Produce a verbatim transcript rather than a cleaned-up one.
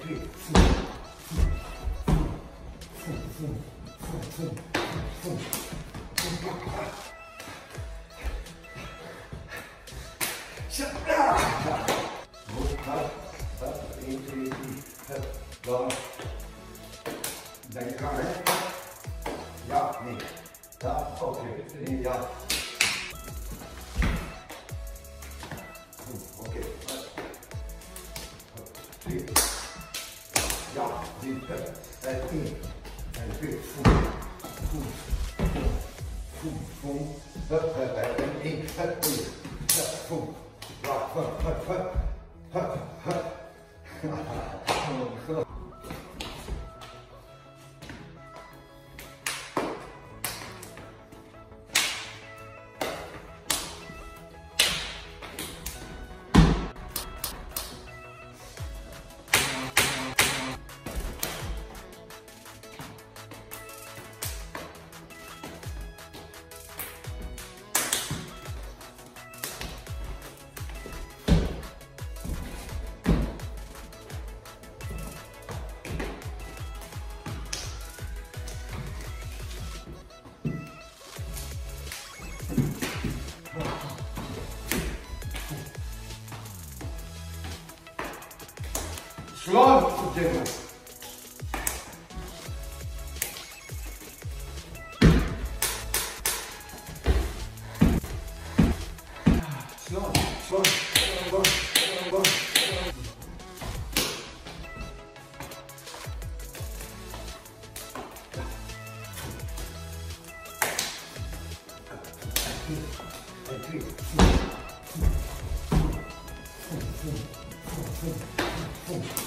three. Move up, up, into the long. Đánh cao đấy. Dạ, nhìn. Dạ, ok, đi dạ. Ok. Three. Dạ, đi thật. And three. And three. Four. Four. Four. Four. Hấp, hấp, and in. Hấp, in. Hấp, four. Hấp, hấp, hấp, hấp. Hấp, hấp. Slow together. Slow, slow, slow, slow. And three. And three.